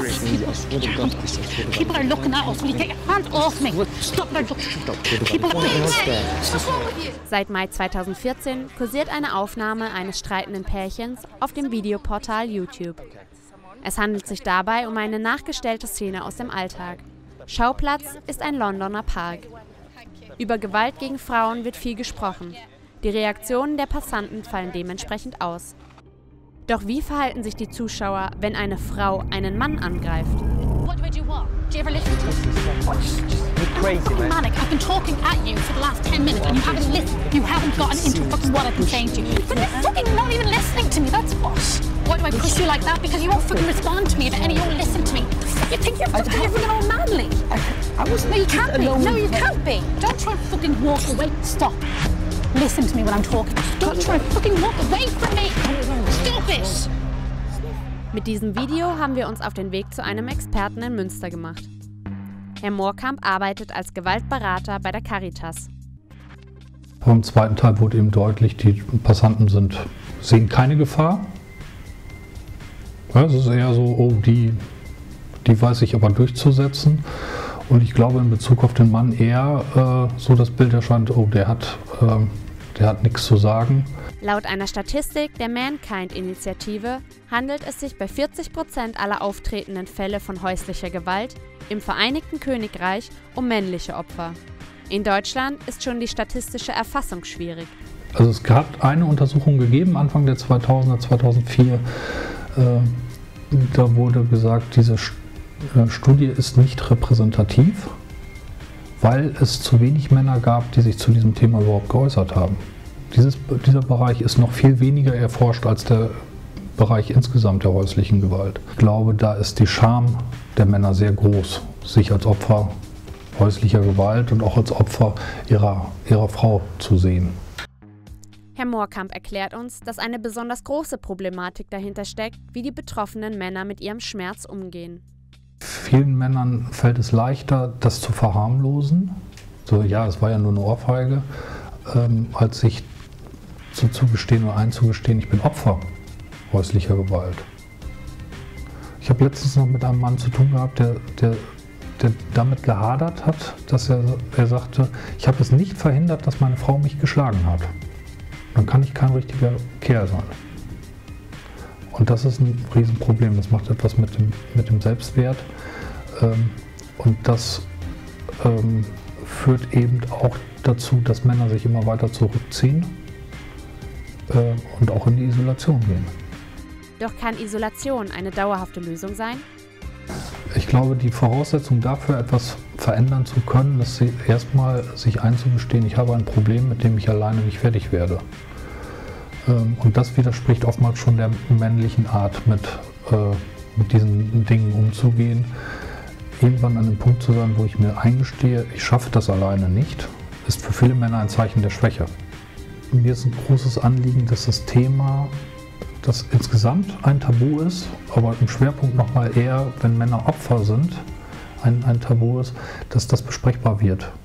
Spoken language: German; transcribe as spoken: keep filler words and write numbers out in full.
People are looking at us. Will you get your hands off me? Stop it. People are looking. Seit Mai zweitausendvierzehn kursiert eine Aufnahme eines streitenden Pärchens auf dem Videoportal YouTube. Es handelt sich dabei um eine nachgestellte Szene aus dem Alltag. Schauplatz ist ein Londoner Park. Über Gewalt gegen Frauen wird viel gesprochen. Die Reaktionen der Passanten fallen dementsprechend aus. Doch wie verhalten sich die Zuschauer, wenn eine Frau einen Mann angreift? What do I do what? Do you ever listen to me? You're crazy, man. Manic. I've been talking at you for the last ten minutes and you haven't listened. You haven't gotten into fucking what I've been saying to you. But you're fucking not even listening to me, that's what. Why do I push you like that? Because you won't fucking respond to me and you won't listen to me. You think you're fucking everything all manly. I, I wasn't. No, you can't be. No, you can't be. Don't try and fucking walk away. Stop. Listen to me when I'm talking. Don't try and fucking walk away from me. Stop it. Mit diesem Video haben wir uns auf den Weg zu einem Experten in Münster gemacht. Herr Moorkamp arbeitet als Gewaltberater bei der Caritas. Im zweiten Teil wurde eben deutlich, die Passanten sind, sehen keine Gefahr. Ja, es ist eher so, oh, die, die weiß ich aber durchzusetzen. Und ich glaube in Bezug auf den Mann eher äh, so das Bild erscheint, oh, der hat, äh, der hat nichts zu sagen. Laut einer Statistik der Mankind-Initiative handelt es sich bei vierzig Prozent aller auftretenden Fälle von häuslicher Gewalt im Vereinigten Königreich um männliche Opfer. In Deutschland ist schon die statistische Erfassung schwierig. Also es hat eine Untersuchung gegeben, Anfang der zweitausender, zweitausendvier. Äh, da wurde gesagt, diese Studie ist nicht repräsentativ, weil es zu wenig Männer gab, die sich zu diesem Thema überhaupt geäußert haben. Dieses, dieser Bereich ist noch viel weniger erforscht als der Bereich insgesamt der häuslichen Gewalt. Ich glaube, da ist die Scham der Männer sehr groß, sich als Opfer häuslicher Gewalt und auch als Opfer ihrer, ihrer Frau zu sehen. Herr Moorkamp erklärt uns, dass eine besonders große Problematik dahinter steckt, wie die betroffenen Männer mit ihrem Schmerz umgehen. Vielen Männern fällt es leichter, das zu verharmlosen. So, ja, es war ja nur eine Ohrfeige, ähm, als sich zu zugestehen oder einzugestehen, ich bin Opfer häuslicher Gewalt. Ich habe letztens noch mit einem Mann zu tun gehabt, der, der, der damit gehadert hat, dass er, er sagte, ich habe es nicht verhindert, dass meine Frau mich geschlagen hat. Dann kann ich kein richtiger Kerl sein. Und das ist ein Riesenproblem. Das macht etwas mit dem, mit dem Selbstwert. Ähm, und das ähm, führt eben auch dazu, dass Männer sich immer weiter zurückziehen äh, und auch in die Isolation gehen. Doch kann Isolation eine dauerhafte Lösung sein? Ich glaube, die Voraussetzung dafür, etwas verändern zu können, ist erstmal sich einzugestehen, ich habe ein Problem, mit dem ich alleine nicht fertig werde. Und das widerspricht oftmals schon der männlichen Art, mit, äh, mit diesen Dingen umzugehen. Irgendwann an dem Punkt zu sein, wo ich mir eingestehe, ich schaffe das alleine nicht, ist für viele Männer ein Zeichen der Schwäche. Und mir ist ein großes Anliegen, dass das Thema, das insgesamt ein Tabu ist, aber im Schwerpunkt nochmal eher, wenn Männer Opfer sind, ein, ein Tabu ist, dass das besprechbar wird.